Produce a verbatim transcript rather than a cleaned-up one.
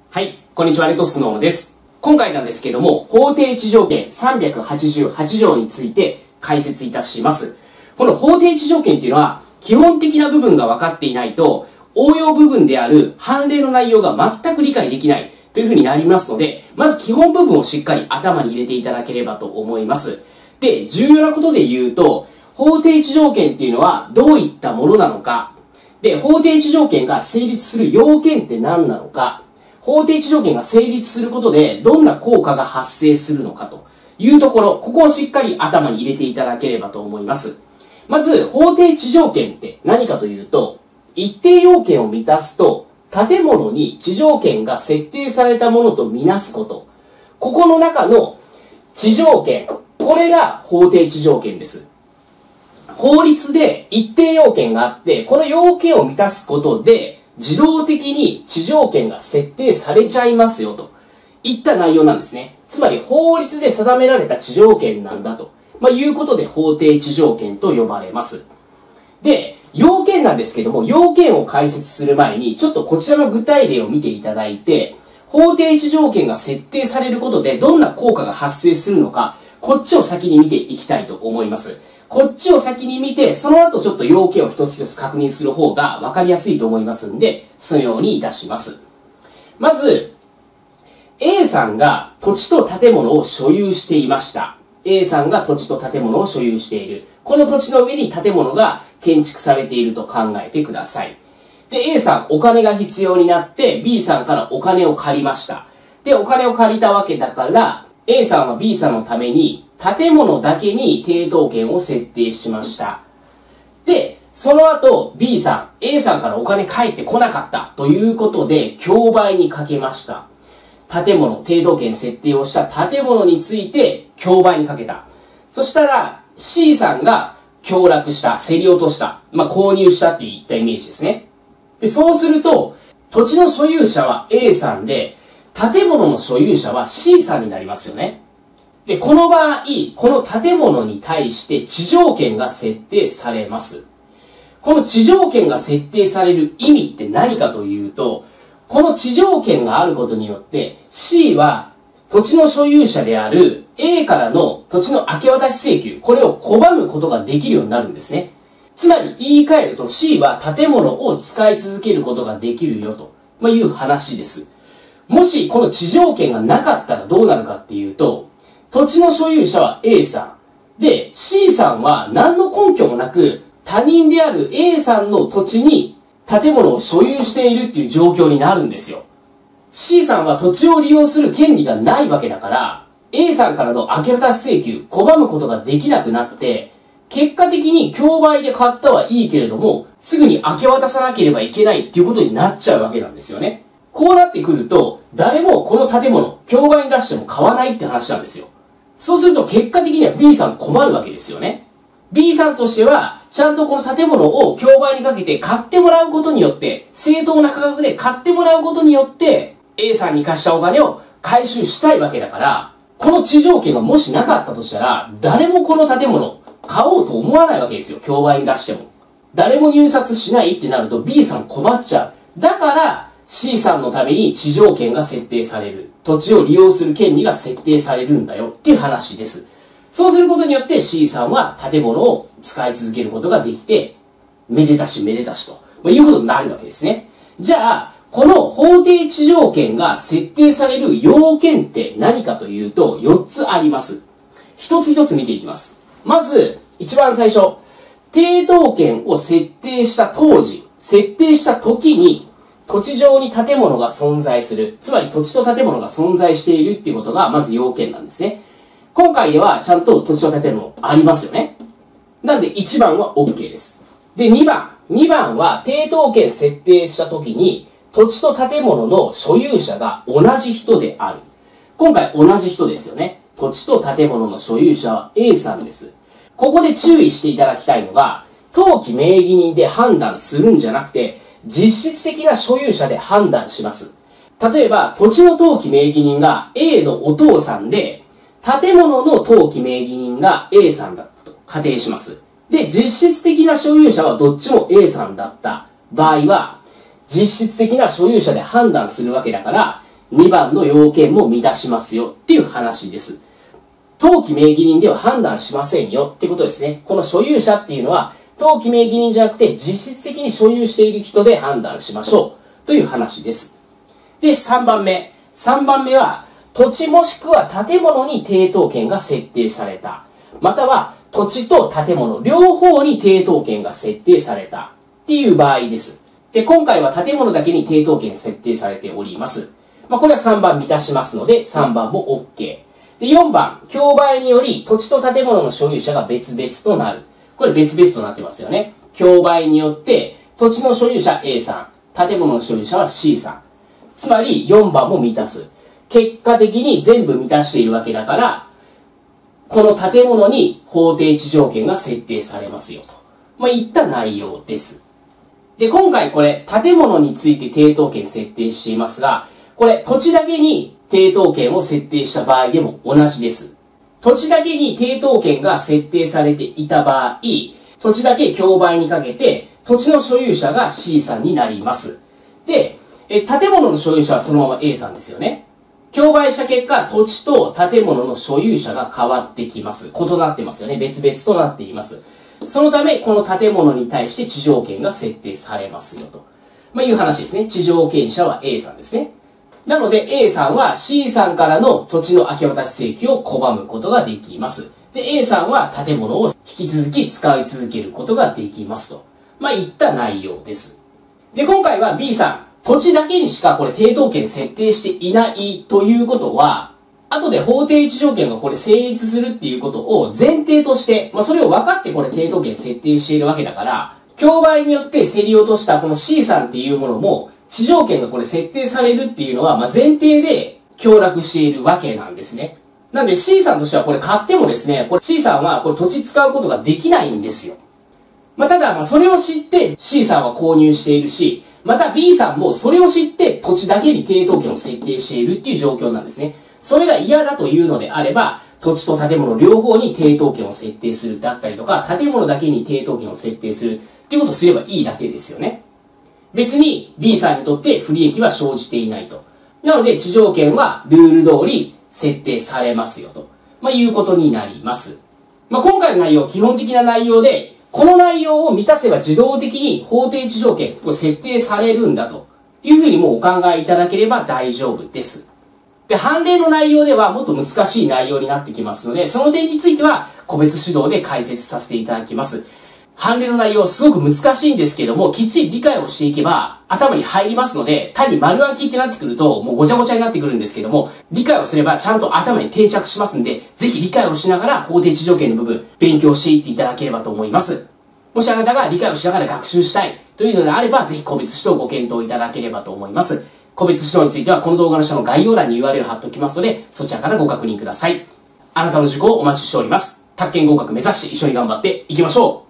はい、こんにちは、レトスノーです。今回なんですけども、法定地条件さんびゃくはちじゅうはち条について解説いたします。この法定地条件っていうのは、基本的な部分が分かっていないと、応用部分である判例の内容が全く理解できないというふうになりますので、まず基本部分をしっかり頭に入れていただければと思います。で、重要なことで言うと、法定地条件っていうのはどういったものなのか、で、法定地条件が成立する要件って何なのか、法定地条件が成立することでどんな効果が発生するのかというところ、ここをしっかり頭に入れていただければと思います。まず、法定地条件って何かというと、一定要件を満たすと、建物に地条件が設定されたものとみなすこと。ここの中の地条件、これが法定地条件です。法律で一定要件があって、この要件を満たすことで、自動的に地条件が設定されちゃいますよといった内容なんですね。つまり法律で定められた地条件なんだと、まあ、いうことで法定地条件と呼ばれます。で、要件なんですけども、要件を解説する前に、ちょっとこちらの具体例を見ていただいて、法定地条件が設定されることでどんな効果が発生するのか、こっちを先に見ていきたいと思います。こっちを先に見て、その後ちょっと要件を一つ一つ確認する方が分かりやすいと思いますんで、そのようにいたします。まず、A さんが土地と建物を所有していました。A さんが土地と建物を所有している。この土地の上に建物が建築されていると考えてください。で、A さんお金が必要になって B さんからお金を借りました。で、お金を借りたわけだから、A さんは B さんのために建物だけに抵当権を設定しました。で、その後 B さん、A さんからお金返ってこなかったということで競売にかけました。建物、抵当権設定をした建物について競売にかけた。そしたら C さんが享楽した、競り落とした、まあ、購入したっていったイメージですね。で、そうすると土地の所有者は A さんで、建物の所有者は C さんになりますよね。で、この場合、この建物に対して地条件が設定されます。この地条件が設定される意味って何かというと、この地条件があることによって C は土地の所有者である A からの土地の明け渡し請求、これを拒むことができるようになるんですね。つまり言い換えると C は建物を使い続けることができるよと、まあ、いう話です。もしこの地条件がなかったらどうなるかっていうと、土地の所有者は A さん。で、C さんは何の根拠もなく他人である A さんの土地に建物を所有しているっていう状況になるんですよ。C さんは土地を利用する権利がないわけだから、A さんからの明け渡し請求、拒むことができなくなって、結果的に競売で買ったはいいけれども、すぐに明け渡さなければいけないっていうことになっちゃうわけなんですよね。こうなってくると、誰もこの建物、競売に出しても買わないって話なんですよ。そうすると結果的には B さん困るわけですよね。B さんとしては、ちゃんとこの建物を競売にかけて買ってもらうことによって、正当な価格で買ってもらうことによって、A さんに貸したお金を回収したいわけだから、この地条件がもしなかったとしたら、誰もこの建物買おうと思わないわけですよ。競売に出しても。誰も入札しないってなると B さん困っちゃう。だから、C さんのために地条件が設定される。土地を利用する権利が設定されるんだよっていう話です。そうすることによって C さんは建物を使い続けることができて、めでたしめでたしと、まあ、いうことになるわけですね。じゃあ、この法定地条件が設定される要件って何かというとよっつあります。一つ一つ見ていきます。まず、一番最初、抵当権を設定した当時、設定した時に、土地上に建物が存在する。つまり土地と建物が存在しているっていうことがまず要件なんですね。今回ではちゃんと土地と建物ありますよね。なんでいちばんは OK です。で、にばん。にばんは抵当権設定した時に土地と建物の所有者が同じ人である。今回同じ人ですよね。土地と建物の所有者は A さんです。ここで注意していただきたいのが、登記名義人で判断するんじゃなくて、実質的な所有者で判断します。例えば、土地の登記名義人が A のお父さんで、建物の登記名義人が A さんだったと仮定します。で、実質的な所有者はどっちも A さんだった場合は、実質的な所有者で判断するわけだから、 にばんの要件も満たしますよっていう話です。登記名義人では判断しませんよってことですね。この所有者っていうのは、登記名義人じゃなくて実質的に所有している人で判断しましょうという話です。で、さんばんめ。さんばんめは、土地もしくは建物に抵当権が設定された。または、土地と建物両方に抵当権が設定されたっていう場合です。で、今回は建物だけに抵当権設定されております。まあ、これはさんばん満たしますので、さんばんも OK。で、よんばん、競売により土地と建物の所有者が別々となる。これ別々となってますよね。競売によって、土地の所有者 A さん、建物の所有者は C さん。つまりよんばんも満たす。結果的に全部満たしているわけだから、この建物に法定地条件が設定されますよと。まあ、いった内容です。で、今回これ、建物について抵当権設定していますが、これ、土地だけに抵当権を設定した場合でも同じです。土地だけに抵当権が設定されていた場合、土地だけ競売にかけて、土地の所有者が C さんになります。で、え建物の所有者はそのまま A さんですよね。競売した結果、土地と建物の所有者が変わってきます。異なってますよね。別々となっています。そのため、この建物に対して地条件が設定されますよと。まあ、いう話ですね。地条件者は A さんですね。なので A さんは C さんからの土地の明け渡し請求を拒むことができます。で、A さんは建物を引き続き使い続けることができますと。まあ、いった内容です。で、今回は B さん、土地だけにしかこれ抵当権設定していないということは、後で法定地条件がこれ成立するっていうことを前提として、まあ、それを分かってこれ抵当権設定しているわけだから、競売によって競り落としたこの C さんっていうものも、地条件がこれ設定されるっていうのは、まあ、前提で協力しているわけなんですね。なんで C さんとしてはこれ買ってもですね、これ C さんはこれ土地使うことができないんですよ。まあ、ただ、まあ、それを知って C さんは購入しているし、また B さんもそれを知って土地だけに抵当権を設定しているっていう状況なんですね。それが嫌だというのであれば、土地と建物両方に抵当権を設定するだったりとか、建物だけに抵当権を設定するっていうことをすればいいだけですよね。別に B さんにとって不利益は生じていないと。なので地条件はルール通り設定されますよと、まあ、いうことになります。まあ、今回の内容、基本的な内容で、この内容を満たせば自動的に法定地条件、これ設定されるんだというふうにもうお考えいただければ大丈夫です。で、判例の内容ではもっと難しい内容になってきますので、その点については個別指導で解説させていただきます。判例の内容すごく難しいんですけども、きっちり理解をしていけば頭に入りますので、単に丸暗記ってなってくるともうごちゃごちゃになってくるんですけども、理解をすればちゃんと頭に定着しますんで、ぜひ理解をしながら法定地条件の部分勉強していっていただければと思います。もしあなたが理解をしながら学習したいというのであれば、ぜひ個別指導をご検討いただければと思います。個別指導についてはこの動画の下の概要欄に ユーアールエル 貼っておきますので、そちらからご確認ください。あなたの受講をお待ちしております。宅建合格目指して一緒に頑張っていきましょう。